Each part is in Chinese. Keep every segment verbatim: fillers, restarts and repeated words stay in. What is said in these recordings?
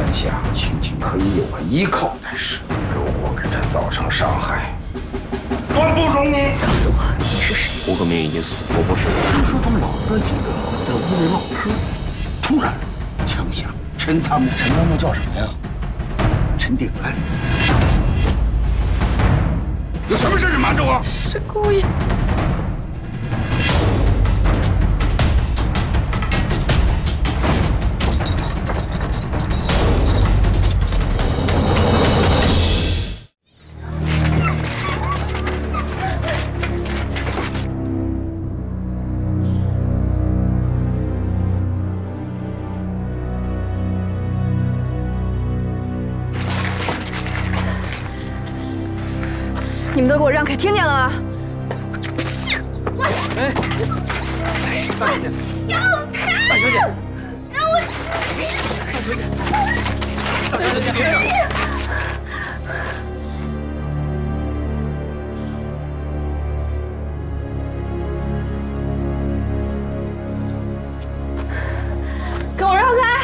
下，青青可以有个依靠。但是如果给他造成伤害，断不容你。 告诉我你是谁？ 胡克明已经死，我不是。 听说他们老哥几个在屋里唠嗑，突然枪响，陈参谋，陈参谋叫什么呀？陈定安。 有什么事情瞒着我？ 是故意。 你们都给我让开，听见了吗？我就不信！我哎，大小姐， 让我开！ 大小姐， 让我！ 大小姐，大小姐，别这样！ 给我让开！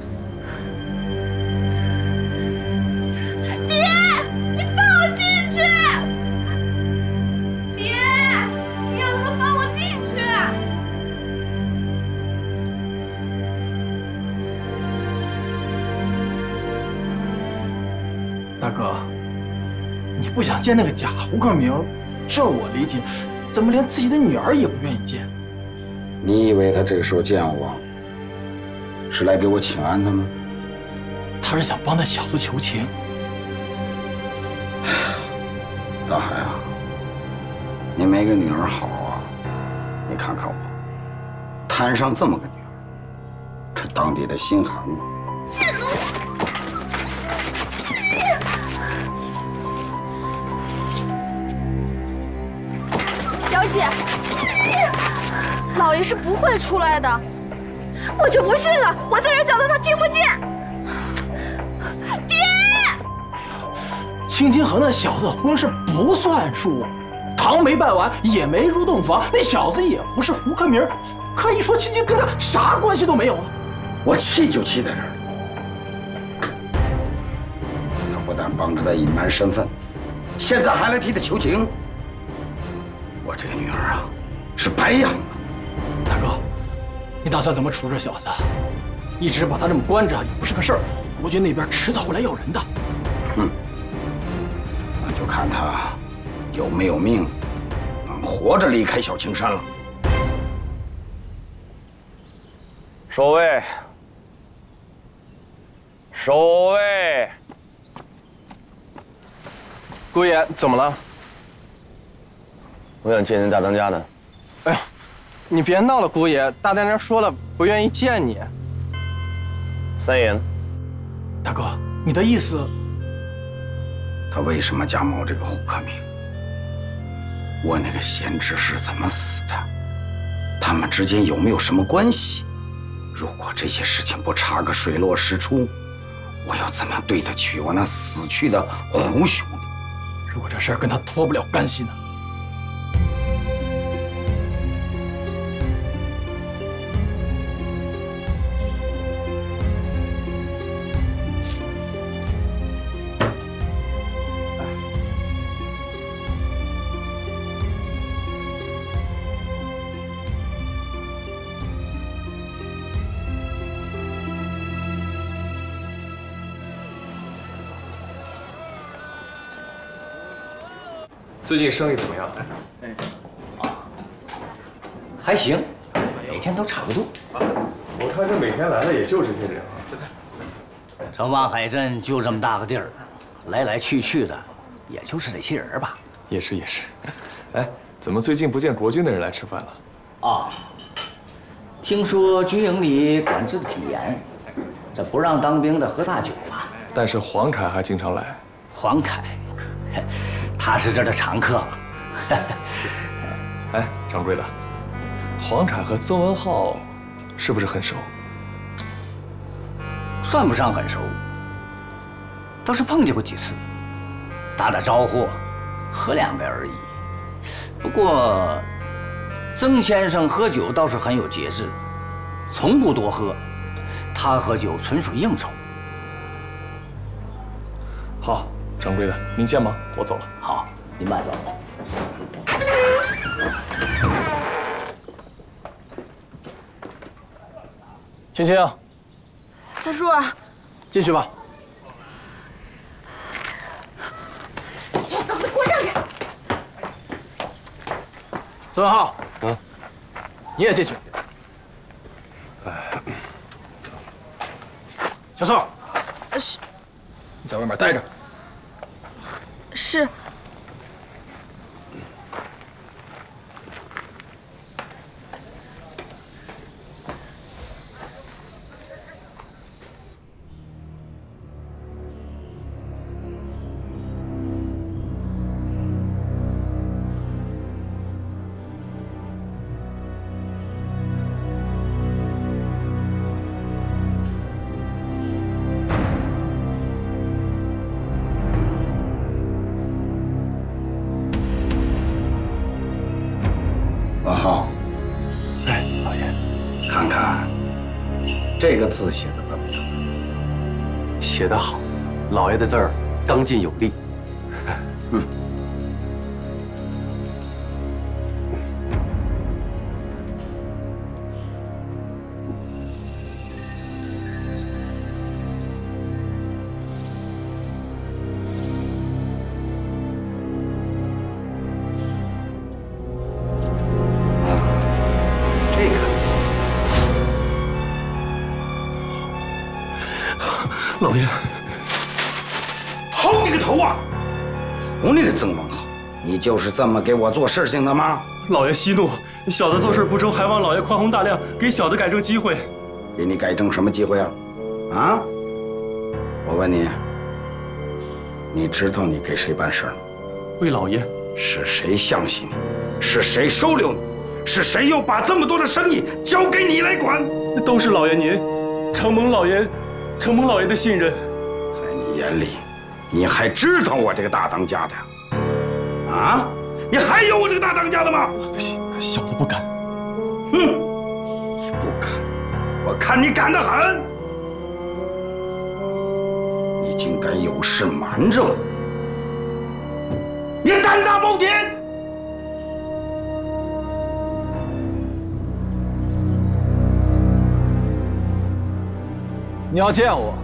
大哥，你不想见那个假胡克明，这我理解。怎么连自己的女儿也不愿意见？ 你以为他这个时候见我，是来给我请安的吗？ 他是想帮那小子求情。 大海啊，你没个女儿好啊！你看看我，摊上这么个女儿，这当爹的心寒吗？ 贱奴！ 小姐，老爷是不会出来的，我就不信了！我在这叫他，他听不见。爹， 青青和那小子的婚事不算数，堂没办完，也没入洞房，那小子也不是胡克明，可以说青青跟他啥关系都没有啊！ 我气就气在这儿了。他不但帮着他隐瞒身份，现在还来替他求情。 我这个女儿啊，是白养的。 大哥，你打算怎么处置这小子？一直把他这么关着也不是个事儿，国军那边迟早会来要人的。 哼，那就看他有没有命，能活着离开小青山了。 守卫，守卫。 姑爷，怎么了？ 我想见见大当家的。 哎呀，你别闹了，姑爷，大当家说了不愿意见你。 三爷呢？ 大哥，你的意思？ 他为什么假冒这个胡克明？我那个贤侄是怎么死的？他们之间有没有什么关系？如果这些事情不查个水落石出，我要怎么对得起我那死去的胡兄弟？ 如果这事儿跟他脱不了干系呢？ 最近生意怎么样？ 哎，啊，还行，每天都差不多。 我看这每天来的也就这些人啊。 这望海镇就这么大个地儿，来来去去的，也就是这些人吧。 也是也是。哎，怎么最近不见国军的人来吃饭了？ 啊，听说军营里管制的挺严，这不让当兵的喝大酒啊。 但是黄凯还经常来。 黄凯。 他是这儿的常客。 哎，掌柜的，黄凯和曾文浩是不是很熟？ 算不上很熟，倒是碰见过几次，打打招呼，喝两杯而已。不过，曾先生喝酒倒是很有节制，从不多喝。他喝酒纯属应酬。 好，掌柜的，您先忙，我走了。 好，您慢走。 青青， 三叔啊， 进去吧。 给我让开！ 曾文浩， 嗯， 你也进去。小宋， 是， 你在外面待着。 是。 文浩， 哎，老爷， 看看这个字写的怎么样？ 写得好，老爷的字儿刚劲有力。 嗯。 老爷， 好你个头啊！好你个曾文浩，你就是这么给我做事情的吗？ 老爷息怒，小的做事不周，还望老爷宽宏大量，给小的改正机会。 给你改正什么机会啊？啊！我问你，你知道你给谁办事吗？ 为老爷。 是谁相信你？是谁收留你？是谁又把这么多的生意交给你来管？ 都是老爷您，承蒙老爷。承蒙老爷的信任， 在你眼里，你还知道我这个大当家的？啊？你还有我这个大当家的吗？ 小的不敢。 哼，你不敢，我看你敢得很。你竟敢有事瞒着我，你胆大包天！ 你要见我，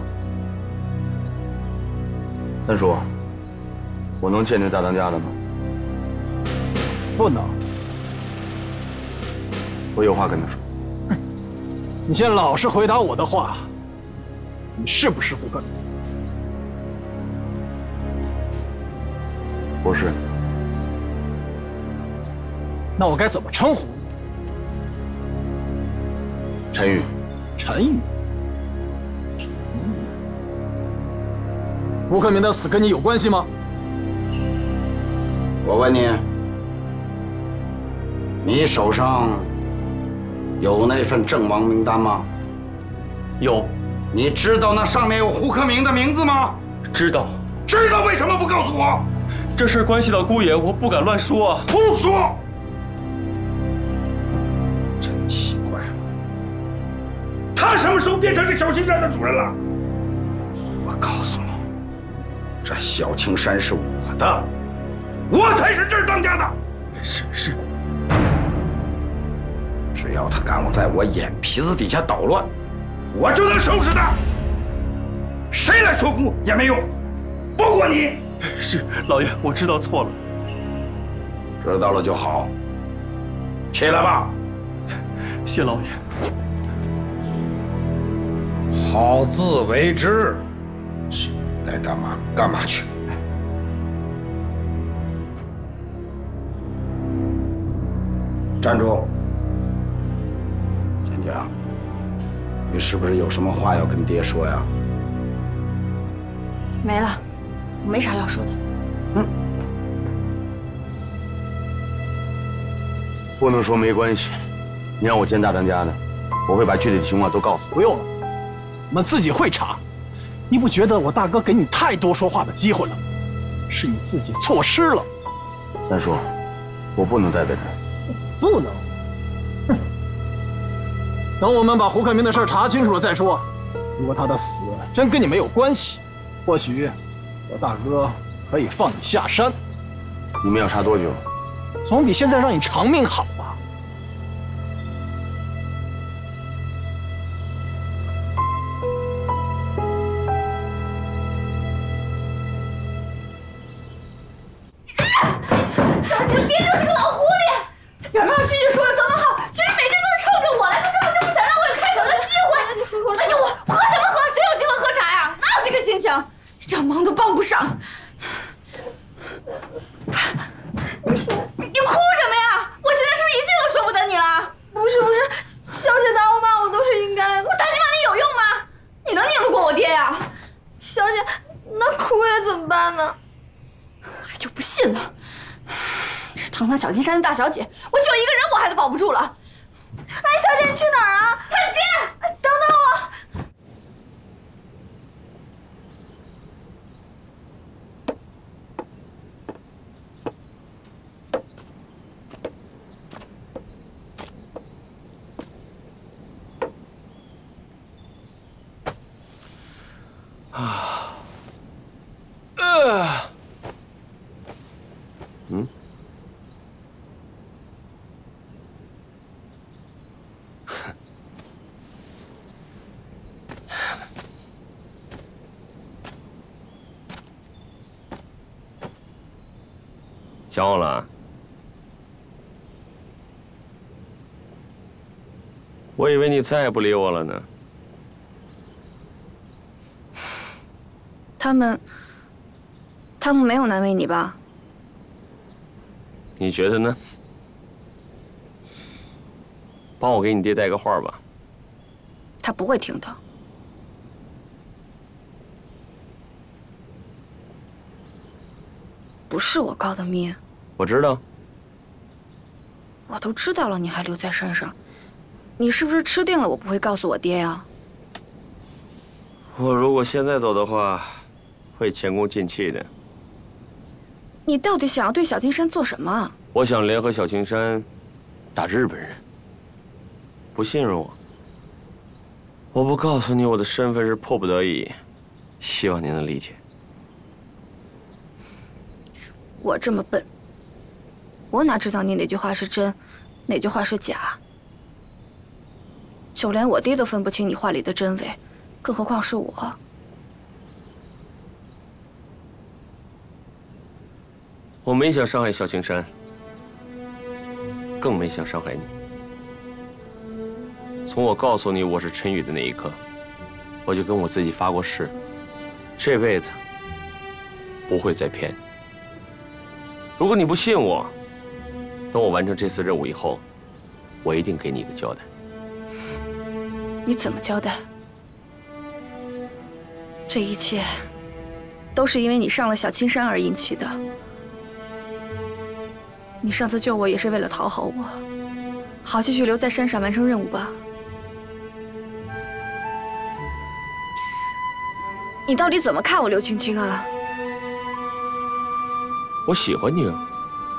三叔，我能见这大当家的吗？ 不能。 我有话跟他说。 你先老实回答我的话，你是不是胡克明？ 不是。 那我该怎么称呼你？ 陈宇。 陈宇。胡克明的死跟你有关系吗？ 我问你，你手上有那份阵亡名单吗？ 有。 你知道那上面有胡克明的名字吗？ 知道。 知道为什么不告诉我？ 这事关系到姑爷，我不敢乱说啊。 不说。真奇怪了，他什么时候变成这小青山的主人了？我告诉你。这小青山是我的，我才是这儿当家的。 是是。 只要他敢在我眼皮子底下捣乱，我就能收拾他。谁来说服也没用，包括你。 是老爷，我知道错了。 知道了就好。起来吧。 谢老爷。 好自为之。是。该干嘛干嘛去。站住！坚强，你是不是有什么话要跟爹说呀？ 没了，我没啥要说的。 嗯。 不能说没关系，你让我见大当家的，我会把具体的情况都告诉你。 不用了，我们自己会查。你不觉得我大哥给你太多说话的机会了？是你自己错失了。 三叔，我不能待在这儿。 不能。哼。等我们把胡克明的事查清楚了再说。如果他的死真跟你没有关系，或许我大哥可以放你下山。 你们要查多久？ 总比现在让你偿命好吧？ 小姐，别就是个老狐狸！表面上句句说着咱们好，其实每句都是冲着我来，他根本就不想让我有开口的机会。哎呦，我喝什么喝？谁有机会喝茶呀？哪有这个心情？这忙都帮不上。你你哭什么呀？我现在是不是一句都舍不得你了？不是不是，小姐打我骂我都是应该的。我打你骂你有用吗？你能拧得过我爹呀？小姐，那哭也怎么办呢？我就不信了。这堂堂小金山的大小姐，我就一个人我还都保不住了。哎，小姐，你去哪儿啊？太监，等等我。 啊，呃， 嗯。 想我了？我以为你再也不理我了呢。 他们，他们没有难为你吧？ 你觉得呢？帮我给你爹带个话吧。 他不会听的。不是我告的密。 我知道。 我都知道了，你还留在山上，你是不是吃定了我不会告诉我爹呀？ 我如果现在走的话，会前功尽弃的。 你到底想要对小金山做什么？ 我想联合小青山打日本人。不信任我？我不告诉你我的身份是迫不得已，希望你能理解。 我这么笨，我哪知道你哪句话是真，哪句话是假？就连我爹都分不清你话里的真伪，更何况是我。 我没想伤害小青山，更没想伤害你。从我告诉你我是陈宇的那一刻，我就跟我自己发过誓，这辈子不会再骗你。如果你不信我，等我完成这次任务以后，我一定给你一个交代。 你怎么交代？这一切都是因为你上了小青山而引起的。你上次救我也是为了讨好我，好继续留在山上完成任务吧。你到底怎么看我刘青青啊？ 我喜欢你啊。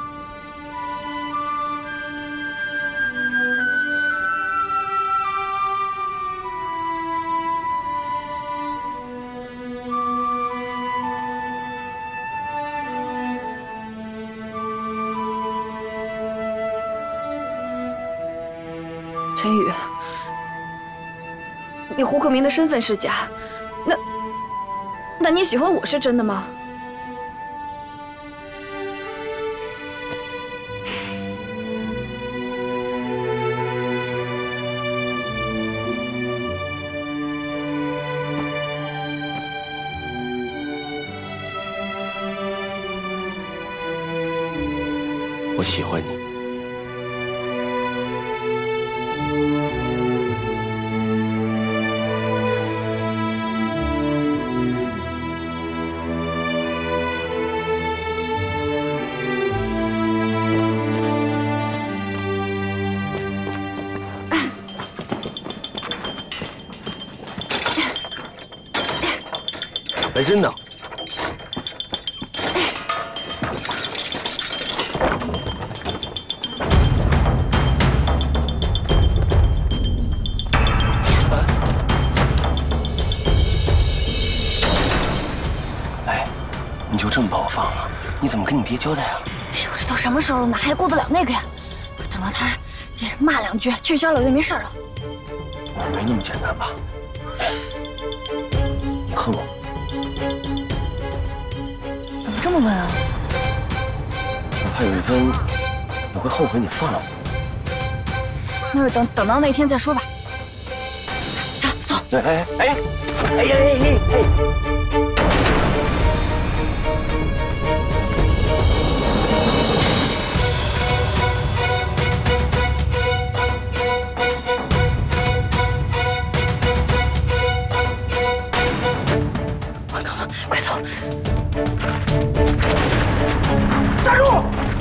陈宇，你胡克明的身份是假，那那你喜欢我是真的吗？ 我喜欢你。哎，真的。 你就这么把我放了？你怎么跟你爹交代啊？ 我这都什么时候了，哪还顾得了那个呀？等到他这骂两句，气消了就没事了。 没那么简单吧？你恨我？ 怎么这么问啊？ 我怕有一天你会后悔你放了我。 那就等等到那天再说吧。行了，走。 哎哎哎哎哎哎哎哎！ 完蛋了，快走！ 站住！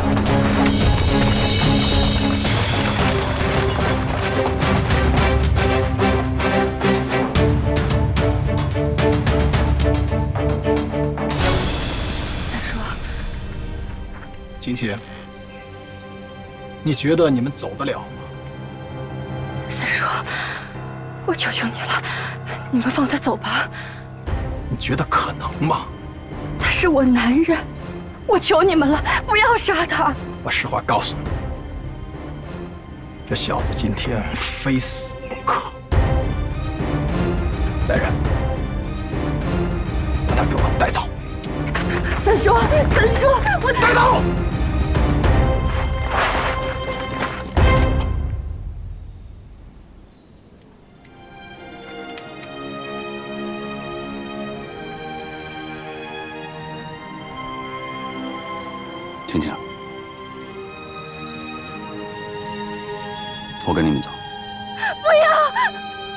秦琪，你觉得你们走得了吗？ 三叔，我求求你了，你们放他走吧。 你觉得可能吗？ 他是我男人，我求你们了，不要杀他。 我实话告诉你，这小子今天非死不可。来人，把他给我带走。 三叔，三叔，我带走。 青青，我跟你们走。 不要！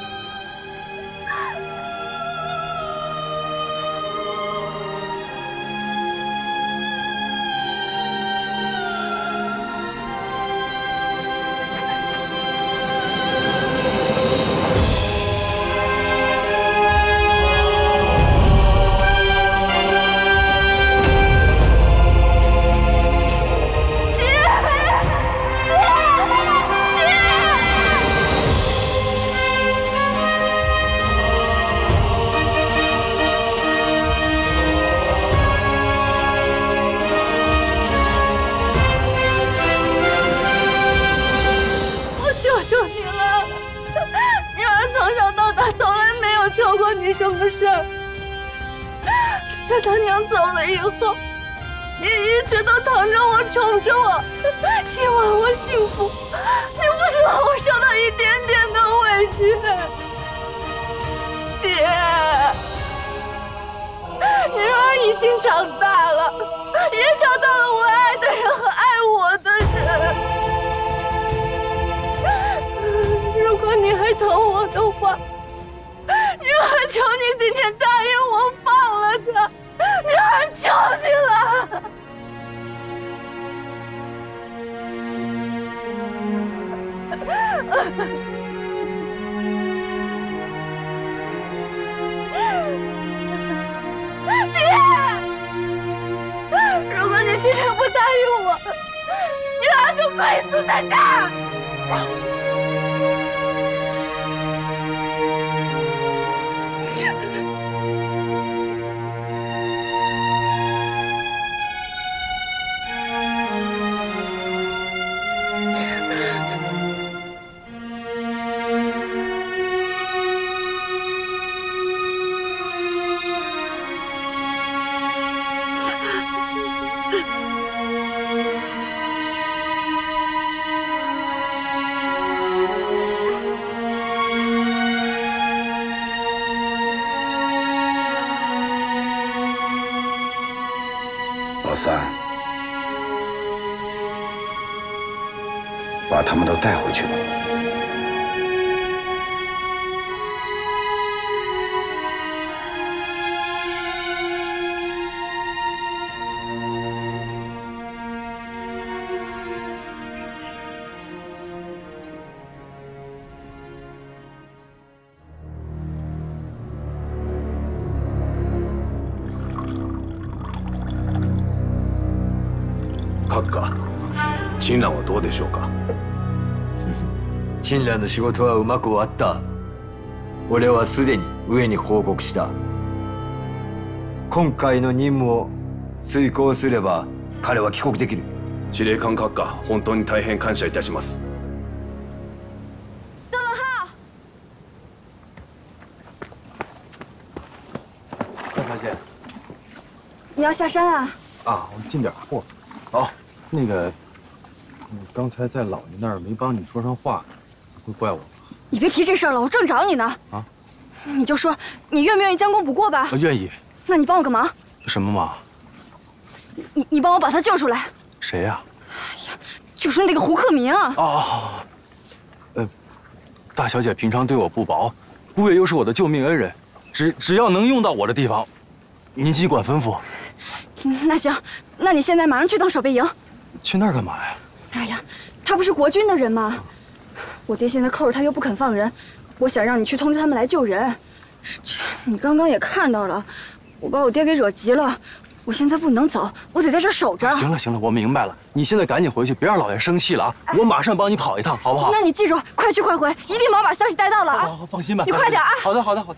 你什么事儿？在他娘走了以后，你一直都疼着我、宠着我，希望我幸福。你不希望我受到一点点的委屈，爹。女儿已经长大了，也找到了我爱的人和爱我的人。如果你还疼我的话，女儿求你今天答应我放了他，女儿求你了。爹，如果你今天不答应我，女儿就跪死在这儿。 老三，把他们都带回去吧。 閣下、親鸞はどうでしょうか。 親鸞の仕事はうまく終わった。俺はすでに上に報告した。今回の任務を遂行すれば彼は帰国できる。 司令官閣下、本当に大変感謝いたします。 曾文浩， 大小姐， 你要下山啊？ 啊，我进点货。哦，那个，你刚才在老爷那儿没帮你说上话，会怪我吗？ 你别提这事儿了，我正找你呢。 啊？ 你就说你愿不愿意将功补过吧？ 我愿意。 那你帮我个忙。 什么忙？ 你你帮我把他救出来。 谁呀？ 哎呀，就是那个胡克明啊。 哦，呃，大小姐平常对我不薄，姑爷又是我的救命恩人，只只要能用到我的地方，您尽管吩咐。 嗯，那行，那你现在马上去趟守备营。 去那儿干嘛呀？ 哎呀，他不是国军的人吗？我爹现在扣着他又不肯放人，我想让你去通知他们来救人。这你刚刚也看到了，我把我爹给惹急了，我现在不能走，我得在这儿守着。 行了行了，我明白了，你现在赶紧回去，别让老爷生气了啊！我马上帮你跑一趟，好不好？ 那你记住，快去快回，一定忙把消息带到了啊！ 好好，放心吧， 你快点啊！ 好的好的好的。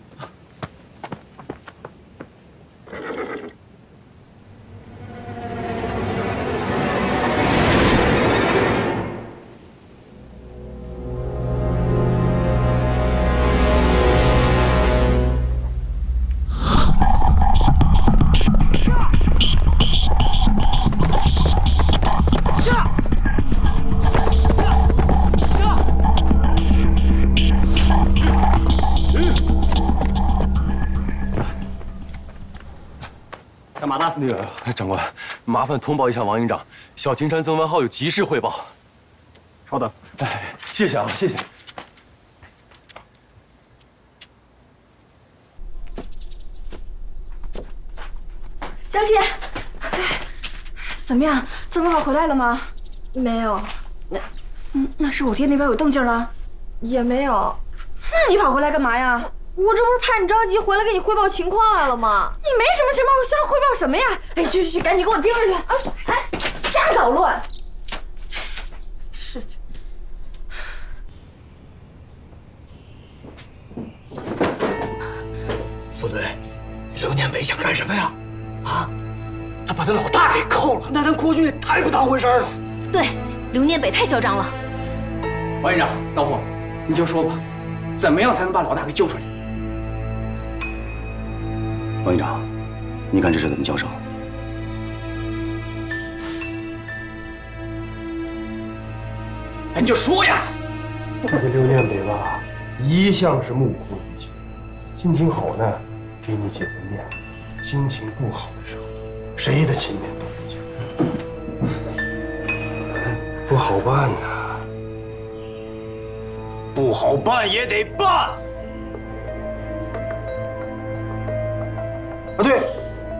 干嘛呢？ 那个长官，麻烦通报一下王营长，小金山曾文浩有急事汇报。 稍等。 哎，谢谢啊，谢谢。 小姐，怎么样？曾文浩回来了吗？ 没有。 那，嗯，那是我爹那边有动静了？ 也没有。 那你跑回来干嘛呀？ 我这不是怕你着急，回来给你汇报情况来了吗？ 你没什么情况，我现在汇报什么呀？哎，去去去，赶紧给我盯着去！啊，哎，瞎捣乱！事情。 副队，刘念北想干什么呀？啊，他把他老大给扣了，那咱国军也太不当回事了。 对，刘念北太嚣张了。 王营长，老虎，你就说吧，怎么样才能把老大给救出来？ 王营长，你看这是怎么交手？ 哎，你就说呀！ 这个刘念北吧，一向是目空一切，心情好呢，给你几分面子；心情不好的时候，谁的情面都不讲，不好办呐。 不好办也得办。 啊，对，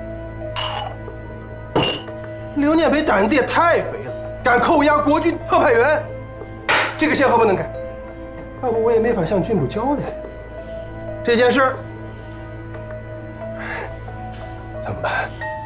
刘念北胆子也太肥了，敢扣押国军特派员，这个先河不能改，要不我也没法向郡主交代。这件事怎么办？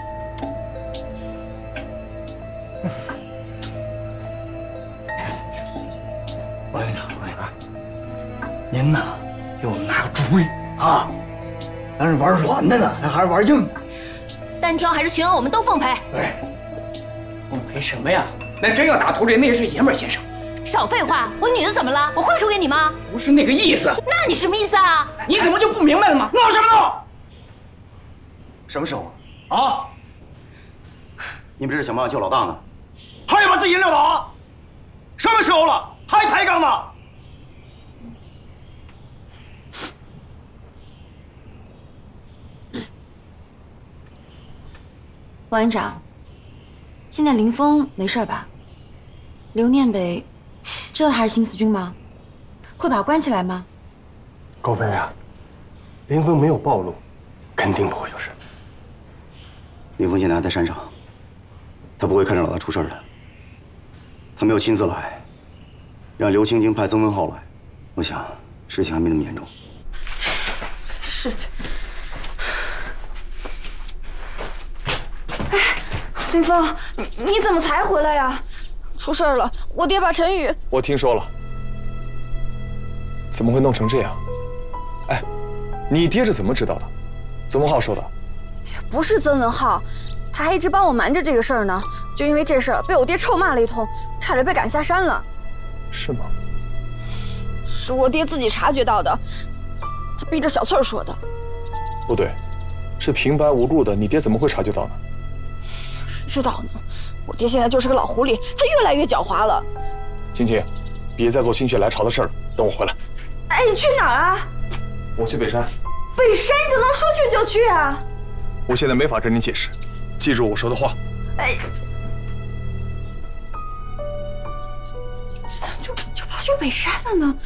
王营长，王营长，您呐，给我们拿个主意啊！咱是玩软的呢，咱还是玩硬的？ 单挑还是群殴，我们都奉陪。 对， 奉陪什么呀？那真要打秃驴，那也是爷们儿先生。 少废话！我女的怎么了？我会输给你吗？ 不是那个意思。 那你什么意思啊？ 你怎么就不明白了吗？ 闹什么闹？什么时候啊？啊！你们这是想办法救老大呢，还要把自己人撂倒？什么时候了，还抬杠呢？ 王营长，现在林峰没事吧？刘念北，这还是新四军吗？会把他关起来吗？ 高飞啊，林峰没有暴露，肯定不会有事。 林峰现在还在山上，他不会看着老大出事的。他没有亲自来，让刘青青派曾文浩来，我想事情还没那么严重。 事情。哎，林峰，你你怎么才回来呀？出事了！我爹把陈宇…… 我听说了，怎么会弄成这样？哎，你爹是怎么知道的？曾文浩说的？ 不是曾文浩， 他还一直帮我瞒着这个事儿呢，就因为这事儿被我爹臭骂了一通，差点被赶下山了。 是吗？ 是我爹自己察觉到的，他逼着小翠儿说的。 不对，是平白无故的，你爹怎么会察觉到呢？ 谁知道呢？我爹现在就是个老狐狸，他越来越狡猾了。 青青，别再做心血来潮的事儿了，等我回来。 哎，你去哪儿啊？ 我去北山。 北山，你怎么能说去就去啊？ 我现在没法跟你解释，记住我说的话。 哎，怎么就就跑去北山了呢？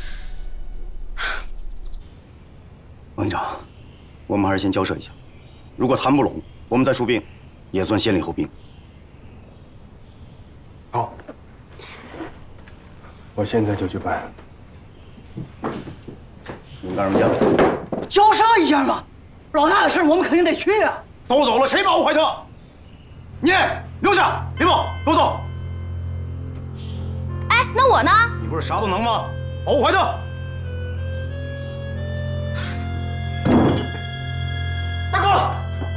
王营长，我们还是先交涉一下，如果谈不拢，我们再出兵，也算先礼后兵。 好，我现在就去办。 你们干什么去？ 交涉一下嘛，老大的事我们肯定得去啊。 都走了，谁保护怀特？你留下，别跑，给我走。 哎，那我呢？ 你不是啥都能吗？保护怀特。大哥，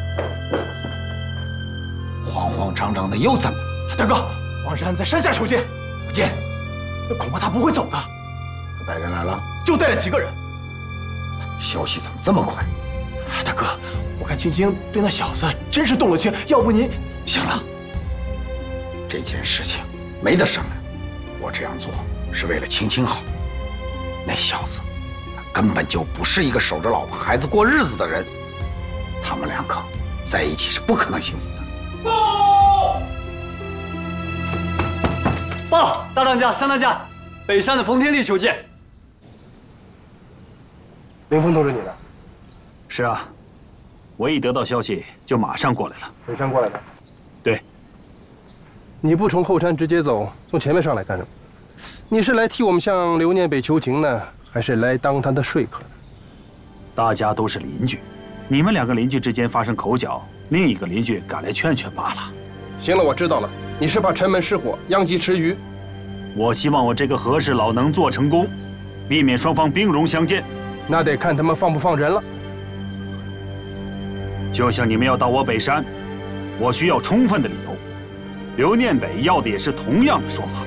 慌慌张张的又怎么了？ 大哥，王山在山下求见。 不见， 恐怕他不会走的。 他带人来了？ 就带了几个人。 消息怎么这么快？ 大哥，我看青青对那小子真是动了情，要不您…… 行了，这件事情没得商量。我这样做是为了青青好。那小子根本就不是一个守着老婆孩子过日子的人，他们两个在一起是不可能幸福的。 报！报！大当家、三当家，北山的冯天利求见。 林峰通知你的？ 是啊，我一得到消息就马上过来了。 北山过来的？ 对。 你不从后山直接走，从前面上来干什么？你是来替我们向刘念北求情呢，还是来当他的说客的？ 大家都是邻居，你们两个邻居之间发生口角，另一个邻居赶来劝劝罢了。 行了，我知道了，你是怕城门失火，殃及池鱼。 我希望我这个和事佬能做成功，避免双方兵戎相见。 那得看他们放不放人了。 就像你们要到我北山，我需要充分的理由。刘念北要的也是同样的说法。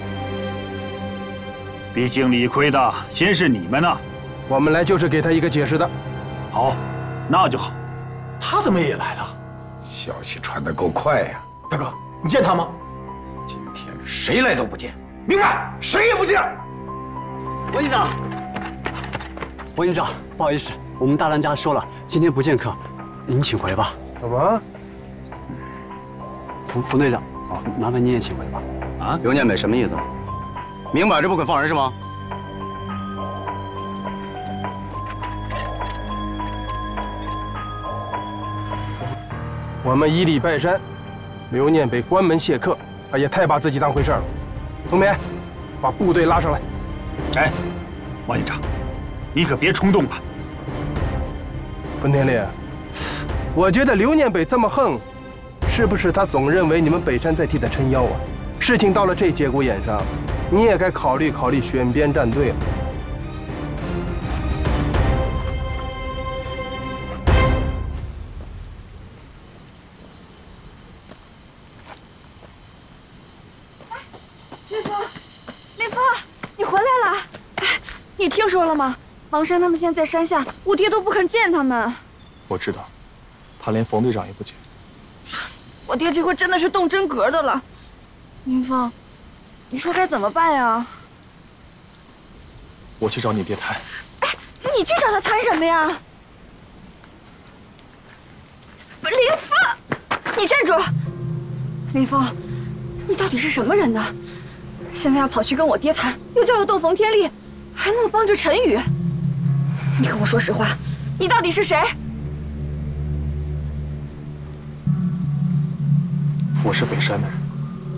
毕竟理亏的先是你们呢。 我们来就是给他一个解释的。 好，那就好。 他怎么也来了？ 消息传得够快呀！ 大哥，你见他吗？ 今天谁来都不见，明白？谁也不见。 王营长，王营长，不好意思，我们大当家说了，今天不见客，您请回吧。 什么？ 冯冯队长，麻烦你也请回吧。 啊，刘念北什么意思？明摆着不肯放人是吗？ 我们以礼拜山，刘念北关门谢客，他也太把自己当回事了。宗冕，把部队拉上来。 哎，王营长，你可别冲动了。 冯天烈，我觉得刘念北这么横，是不是他总认为你们北山在替他撑腰啊？事情到了这节骨眼上，你也该考虑考虑选边站队了。 林峰，林峰，你回来了！哎，你听说了吗？王山他们现在在山下，我爹都不肯见他们。 我知道，他连冯队长也不见。 我爹这回真的是动真格的了。林峰，你说该怎么办呀？ 我去找你爹谈。 哎，你去找他谈什么呀？林峰，你站住！林峰，你到底是什么人呢？现在要跑去跟我爹谈，又叫我动冯天利，还那么帮着陈宇。你跟我说实话，你到底是谁？ 我是北山的人。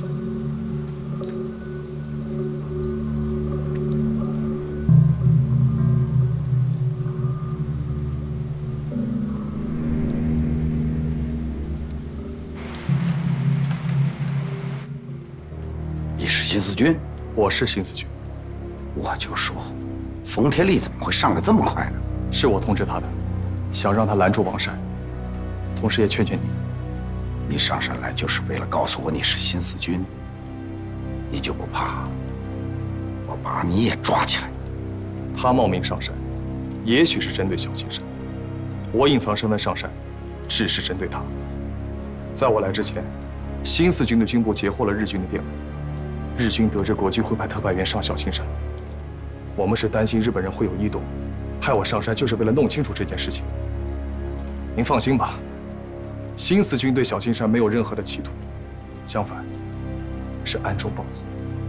你是新四军？ 我是新四军。 我就说，冯天利怎么会上来这么快呢？ 是我通知他的，想让他拦住王山，同时也劝劝你， 你上山来就是为了告诉我你是新四军，你就不怕我把你也抓起来？ 他冒名上山，也许是针对小青山；我隐藏身份上山，只是针对他。在我来之前，新四军的军部截获了日军的电文，日军得知国军会派特派员上小青山，我们是担心日本人会有异动，派我上山就是为了弄清楚这件事情。您放心吧。 新四军对小青山没有任何的企图，相反，是暗中保护。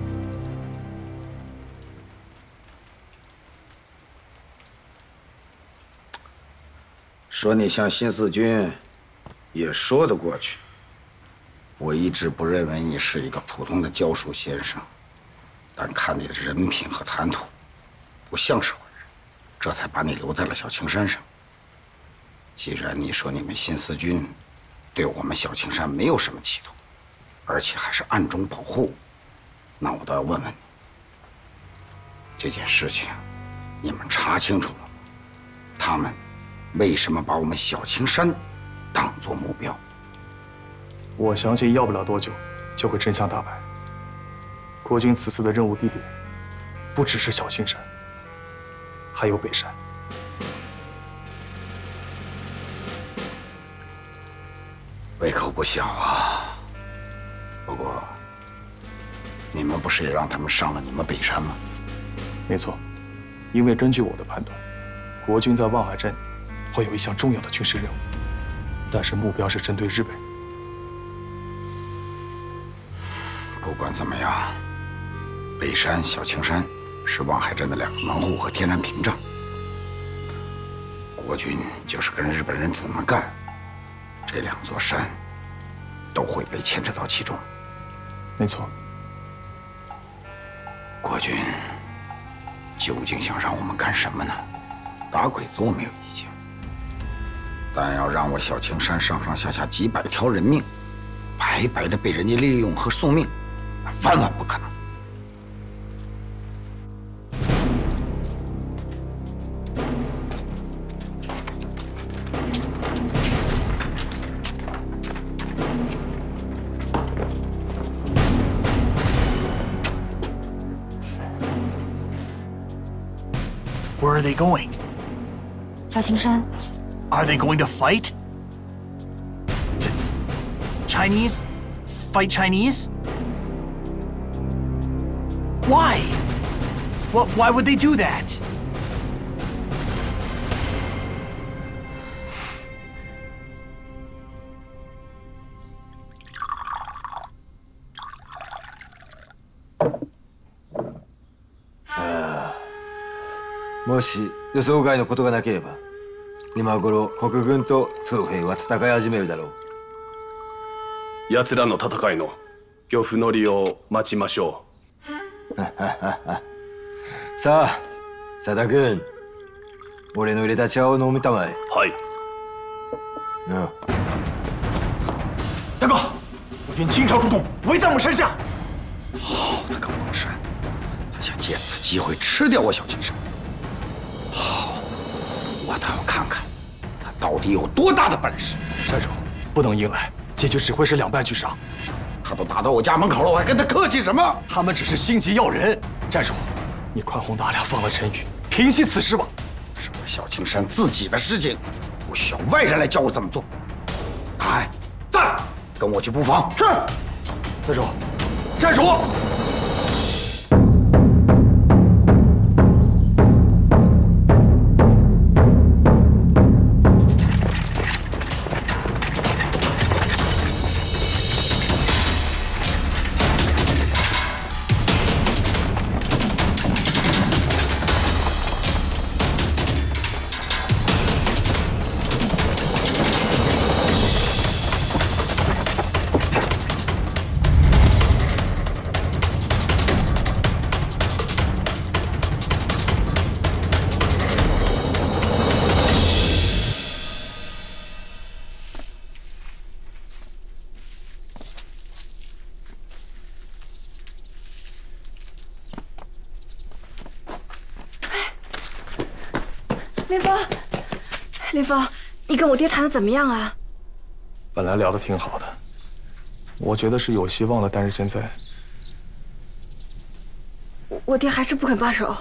说你像新四军，也说得过去。我一直不认为你是一个普通的教书先生，但看你的人品和谈吐，不像是坏人，这才把你留在了小青山上。既然你说你们新四军 对我们小青山没有什么企图，而且还是暗中保护，那我倒要问问你，这件事情你们查清楚了吗？他们为什么把我们小青山当作目标？ 我相信要不了多久就会真相大白。国军此次的任务地点不只是小青山，还有北山。 胃口不小啊！不过，你们不是也让他们上了你们北山吗？ 没错，因为根据我的判断，国军在望海镇会有一项重要的军事任务，但是目标是针对日本。 不管怎么样，北山、小青山是望海镇的两个门户和天然屏障。国军就是跟日本人怎么干， 这两座山都会被牵扯到其中。 没错， 国军究竟想让我们干什么呢？打鬼子我没有意见，但要让我小青山上上下下几百条人命白白的被人家利用和送命，那万万不可能。 Where are they going? 小青山。 Are they going to fight? Ch Chinese? Fight Chinese? Why? What? Why would they do that? Ah. もし予想外のことがなければ、今頃国軍と東兵は戦い始めるだろう。 奴らの戦いの漁夫の利を待ちましょう。さあ、佐田君、俺の入れた茶を飲みたまえ。 はい。 嗯。 大哥，我军倾巢出动，围在我们山下。 好的个王山，他想借此机会吃掉我小青山。 好，我倒要看看他到底有多大的本事。 寨主，不能硬来，结局只会是两败俱伤。 他都打到我家门口了，我还跟他客气什么？ 他们只是心急要人。寨主，你宽宏大量，放了陈宇，平息此事吧。 是我小青山自己的事情，不需要外人来教我怎么做。大海，在，跟我去布防。 是。 寨主，寨主。 林峰，林峰，你跟我爹谈的怎么样啊？ 本来聊得挺好的， 我觉得是有希望的，但是现在我我爹还是不肯罢手。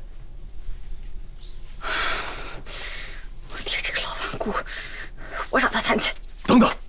我爹这个老顽固，我找他谈去。 等等，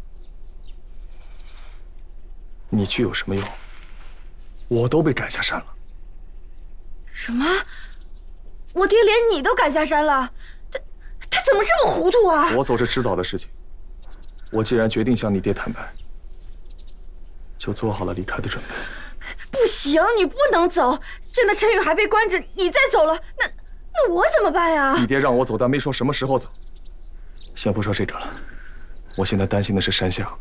你去有什么用？我都被赶下山了。 什么？我爹连你都赶下山了？他他怎么这么糊涂啊？ 我走是迟早的事情。我既然决定向你爹坦白，就做好了离开的准备。 不行，你不能走！现在陈宇还被关着，你再走了，那那我怎么办呀？ 你爹让我走，但没说什么时候走。先不说这个了，我现在担心的是山下。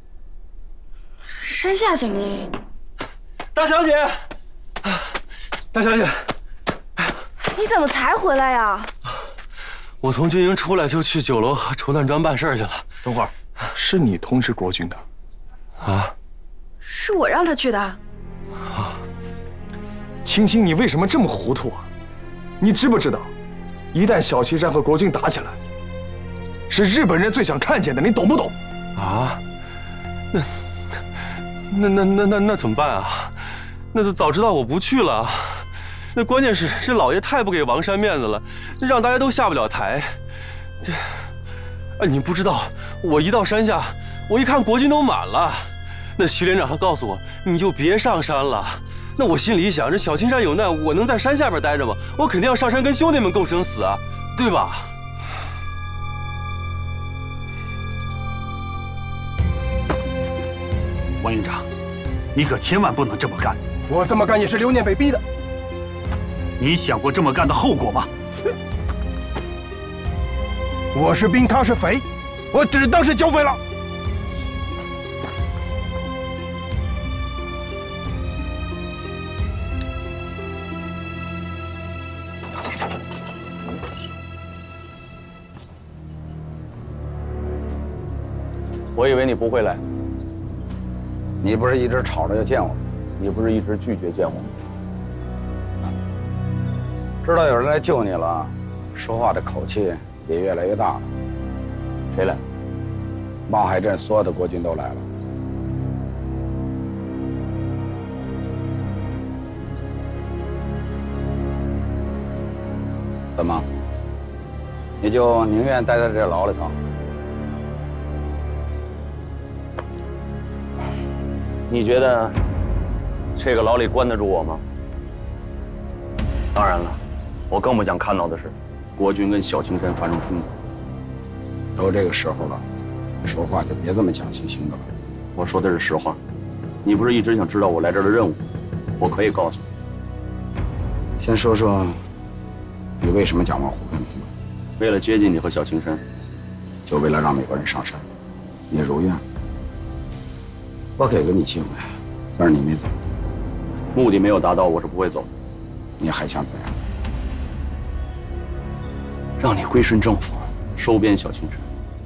山下怎么了？ 大小姐，大小姐， 你怎么才回来呀？ 我从军营出来就去酒楼和绸缎庄办事去了。 等会儿，是你通知国军的？ 啊？ 是我让他去的。 啊，青青，你为什么这么糊涂啊？你知不知道，一旦小岐山和国军打起来，是日本人最想看见的，你懂不懂？ 啊？那那那那那那怎么办啊？那早知道我不去了。那关键是这老爷太不给王山面子了，那让大家都下不了台。这，哎，你不知道，我一到山下，我一看国军都满了。那徐连长还告诉我，你就别上山了。那我心里想，这小青山有难，我能在山下边待着吗？我肯定要上山跟兄弟们斗生死啊，对吧？ 王营长，你可千万不能这么干！ 我这么干也是刘念北逼的。 你想过这么干的后果吗？ 我是兵，他是匪，我只当是剿匪了。 我以为你不会来。你不是一直吵着要见我，你不是一直拒绝见我。知道有人来救你了，说话的口气也越来越大了。谁来？望海镇所有的国军都来了。怎么？你就宁愿待在这牢里头？ 你觉得这个牢里关得住我吗？当然了，我更不想看到的是国军跟小青山发生冲突。 都这个时候了，说话就别这么讲惺惺的了。 我说的是实话。你不是一直想知道我来这儿的任务？我可以告诉你。 先说说你为什么讲望胡克明吧。 为了接近你和小青山， 就为了让美国人上山，你如愿。我给过你机会，但是你没走。 目的没有达到，我是不会走。 你还想怎样？ 让你归顺政府，收编小青山。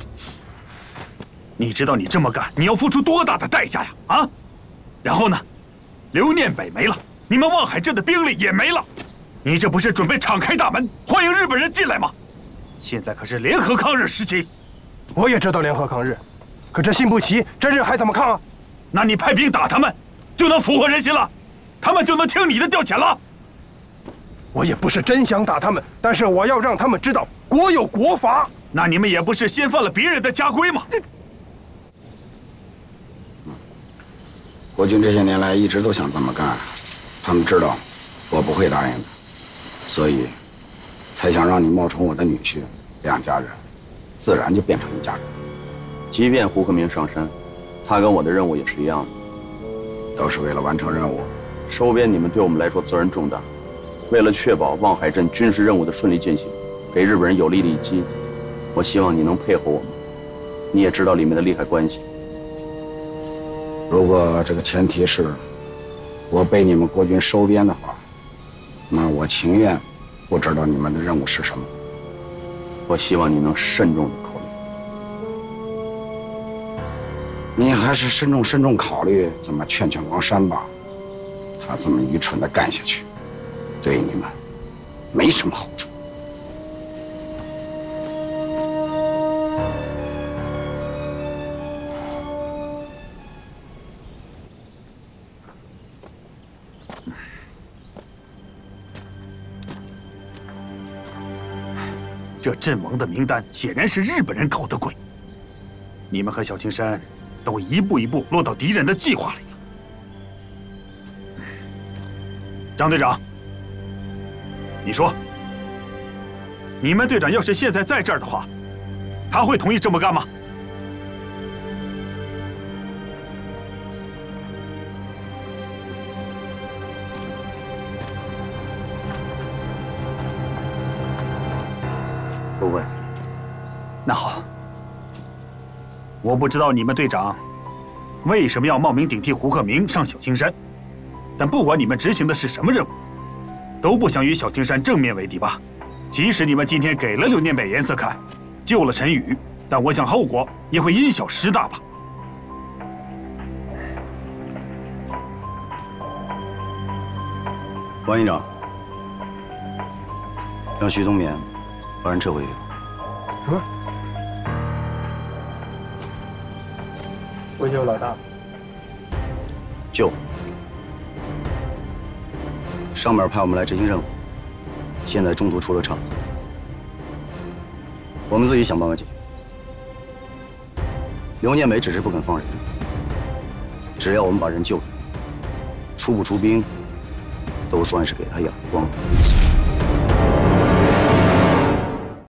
你知道你这么干，你要付出多大的代价呀？啊！然后呢？刘念北没了，你们望海镇的兵力也没了，你这不是准备敞开大门，欢迎日本人进来吗？现在可是联合抗日时期。 我也知道联合抗日，可这信不齐，这日还怎么抗啊？ 那你派兵打他们，就能符合人心了，他们就能听你的调遣了。 我也不是真想打他们，但是我要让他们知道国有国法。 那你们也不是先犯了别人的家规吗？ 国军这些年来一直都想这么干，他们知道我不会答应的，所以才想让你冒充我的女婿，两家人自然就变成一家人。 即便胡克明上山，他跟我的任务也是一样的， 都是为了完成任务。 收编你们对我们来说责任重大，为了确保望海镇军事任务的顺利进行，给日本人有力的一击，我希望你能配合我们。你也知道里面的利害关系。 如果这个前提是我被你们国军收编的话，那我情愿不知道你们的任务是什么。 我希望你能慎重的考虑。 你还是慎重慎重考虑怎么劝劝王山吧，他这么愚蠢的干下去，对你们没什么好处。 这阵亡的名单显然是日本人搞的鬼。你们和小青山都一步一步落到敌人的计划里了。张队长，你说，你们队长要是现在在这儿的话，他会同意这么干吗？ 不会。 那好，我不知道你们队长为什么要冒名顶替胡克明上小青山，但不管你们执行的是什么任务，都不想与小青山正面为敌吧？即使你们今天给了刘念北颜色看，救了陈宇，但我想后果也会因小失大吧？ 王营长，让徐冬眠把人撤回去。 什么？我救老大。 救。上面派我们来执行任务，现在中途出了岔子，我们自己想办法解决。刘念美只是不肯放人，只要我们把人救出来，出不出兵，都算是给他养光。